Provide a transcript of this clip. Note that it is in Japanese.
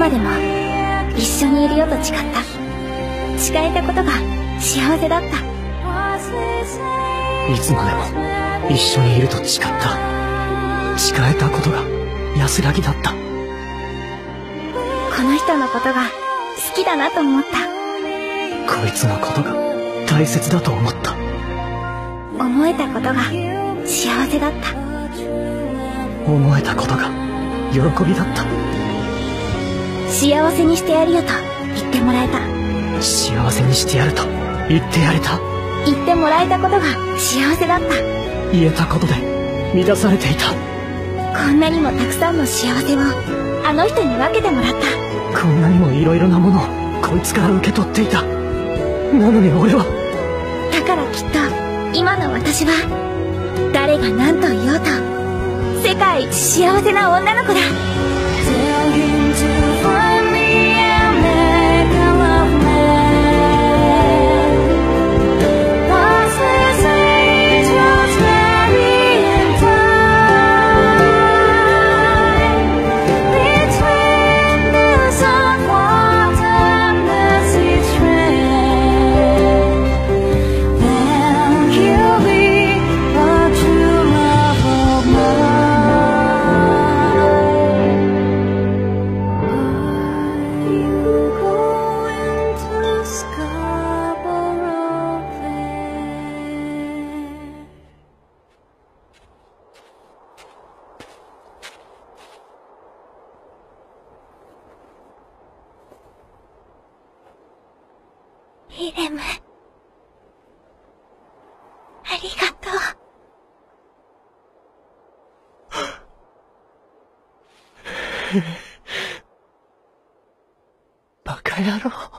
今でも一緒にいるよと誓った。誓えたことが幸せだった。 いつまでも一緒にいると誓った。誓えたことが安らぎだった。 この人のことが好きだなと思った。 こいつのことが大切だと思った。 思えたことが幸せだった。 思えたことが喜びだった。 幸せにしてやるよと言ってもらえた。 幸せにしてやると言ってやれた。 言ってもらえたことが幸せだった。 言えたことで満たされていた。 こんなにもたくさんの幸せをあの人に分けてもらった。 こんなにもいろいろなものをこいつから受け取っていた。なのに俺は。 だからきっと今の私は誰が何と言おうと世界一幸せな女の子だ。イレム、ありがとう。 バカ野郎。